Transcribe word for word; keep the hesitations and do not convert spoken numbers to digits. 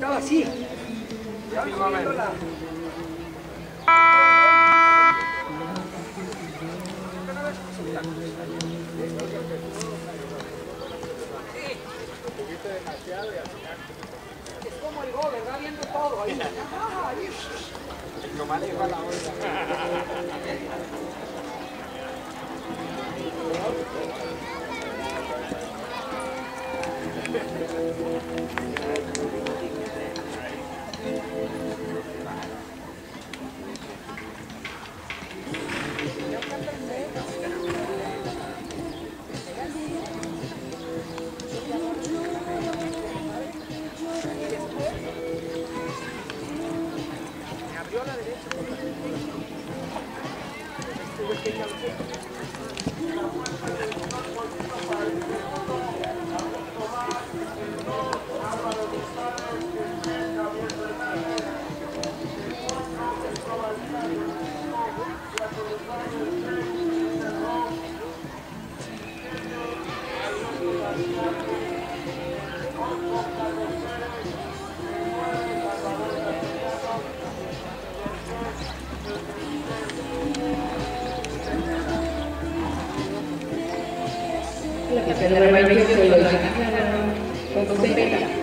estaba así. Estaba moviendo la... Es como el gol, ¿verdad? Viendo todo ahí. Lo maneja la onda. La que se le rebañó con los con